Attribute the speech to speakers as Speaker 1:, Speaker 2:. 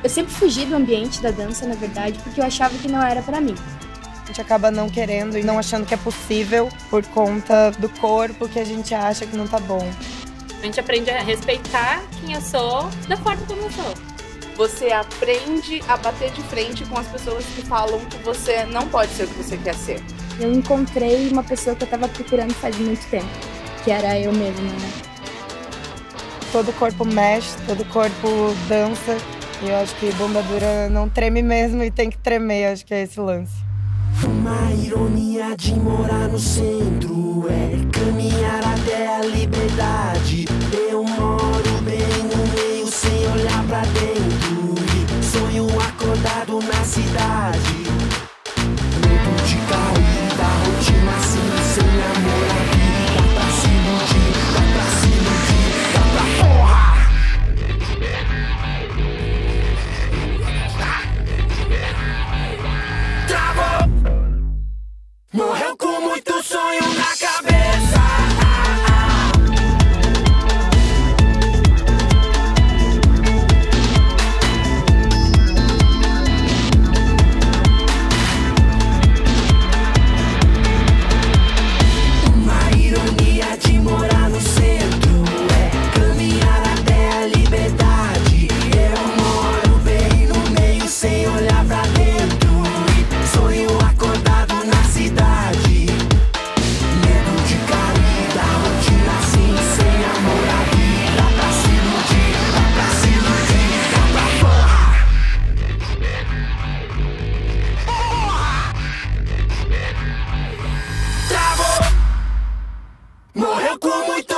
Speaker 1: Eu sempre fugi do ambiente da dança, na verdade, porque eu achava que não era pra mim.
Speaker 2: A gente acaba não querendo e não achando que é possível por conta do corpo que a gente acha que não tá bom.
Speaker 3: A gente aprende a respeitar quem eu sou da forma como eu sou.
Speaker 4: Você aprende a bater de frente com as pessoas que falam que você não pode ser o que você quer ser.
Speaker 1: Eu encontrei uma pessoa que eu tava procurando faz muito tempo, que era eu mesma, né?
Speaker 2: Todo corpo mexe, todo corpo dança. E eu acho que bunda dura não treme mesmo e tem que tremer, acho que é esse lance.
Speaker 5: Uma ironia de morar no centro é caminhar até a liberdade. Eu moro bem no meio sem olhar pra dentro e sonho acordado na cidade. Medo de cair da rotina assim, sem amor à vida. Dá pra se iludir, dá pra se iludir, dá pra porra! Travou! Morreu com muito sonho na cabeça. Uma ironia de morar no centro é caminhar até a liberdade. Eu moro bem no meio sem olhar pra dentro e sonho acordado na cidade. Medo de cair da rotina assim, sem amor à vida. Dá pra se iludir, dá pra se iludir, dá pra porra! Travou! Morreu com muito